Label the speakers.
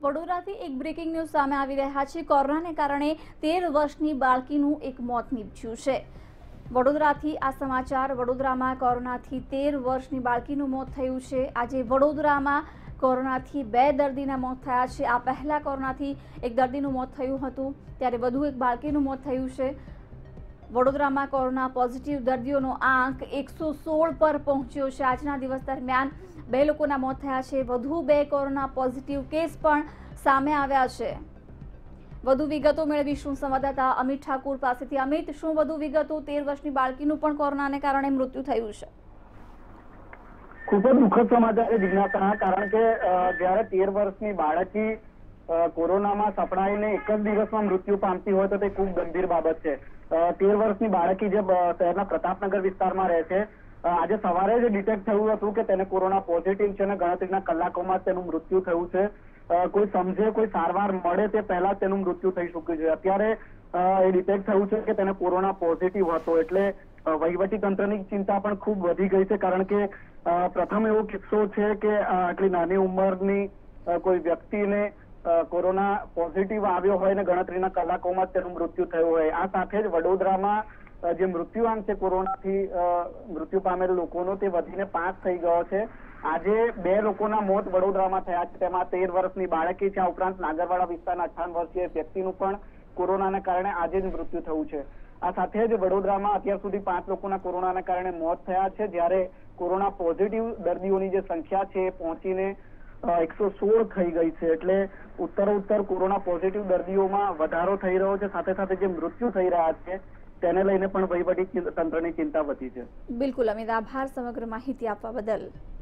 Speaker 1: વડોદરાથી એક breaking news સામે આવી રહ્યા છે। કોરોનાને કારણે 13 વર્ષની બાળકીનું એક મોત નીપજ્યું છે। વડોદરાથી આ સમાચાર। વડોદરામાં કોરોનાથી 13 વર્ષની બાળકીનું મોત થયું છે। આજે વડોદરામાં કોરોનાથી 2 દર્દીના મોત થયા છે। આ પહેલા કોરોનાથી એક દર્દીનું મોત થયું હતું, ત્યારે વધુ એક બાળકીનું મોત થયું છે। વડોદરામાં કોરોના પોઝિટિવ દર્દીઓનો આંક 116 પર પહોંચ્યો છે। આજના દિવસ દરમિયાન 2 લોકોના મોત થયા છે। વધુ 2 કોરોના પોઝિટિવ કેસ પણ સામે આવ્યા છે। વધુ વિગતો મેળવીશું સંવાદદાતા અમિત ઠાકુર પાસેથી। અમિત, શું વધુ વિગતો? 13 વર્ષની બાળકીનું પણ કોરોનાને કારણે મૃત્યુ થયું છે।
Speaker 2: ખૂબ જ દુઃખદ સમાચાર છે જિજ્ઞાસા, કારણ કે જ્યારે 13 વર્ષની બાળકી કોરોનામાં સપડાઈને એક જ દિવસમાં મૃત્યુ પામતી હોય તો તે ખૂબ ગંભીર બાબત છે। 13 વર્ષની બાળકી જે શહેરના પ્રતાપનગર વિસ્તારમાં રહે છે, આજે સવારે જ ડિટેક્ટ થયું હતું કે તેને કોરોના પોઝિટિવ છે અને ગણતરીના કલાકોમાં તેનું મૃત્યુ થયું છે। કોઈ સમજે, કોઈ સારવાર મળે તે પહેલા તેનું મૃત્યુ થઈ ચૂક્યું છે। અત્યારે એ ડિટેક્ટ થયું છે કે તેને કોરોના પોઝિટિવ હતો, એટલે વહીવટી તંત્રની ચિંતા પણ ખૂબ વધી ગઈ છે, કારણ કે પ્રથમ એવો કિસ્સો છે કે આટલી નાની ઉંમરની કોઈ વ્યક્તિને કોરોના પોઝિટિવ આવ્યો હોય ને ગણતરીના કલાકોમાં તેનું મૃત્યુ થયું હોય। આ સાથે જ વડોદરામાં જે મૃત્યુઆંક છે કોરોનાથી મૃત્યુ પામેલા લોકોનો, તે વધીને 5 થઈ ગયો છે। આજે 2 લોકોના મોત વડોદરામાં થયા છે, તેમાં 13 વર્ષની બાળકી છે। આ ઉપરાંત નાગરવાડા વિસ્તારના 58 વર્ષીય વ્યક્તિનું પણ કોરોનાના કારણે આજે જ મૃત્યુ થયું છે। આ સાથે જ વડોદરામાં અત્યાર સુધી 5 લોકોના કોરોનાના કારણે મોત થયા છે, જ્યારે કોરોના પોઝિટિવ દર્દીઓની જે સંખ્યા છે એ પહોંચીને 116 થઈ ગઈ છે। એટલે ઉત્તરોત્તર કોરોના પોઝિટિવ દર્દીઓમાં વધારો થઈ રહ્યો છે। સાથે સાથે જે મૃત્યુ થઈ રહ્યા છે તેને લઈને પણ વહીવટી તંત્રની ચિંતા વધી છે।
Speaker 1: બિલકુલ અમિત, આભાર સમગ્ર માહિતી આપવા બદલ।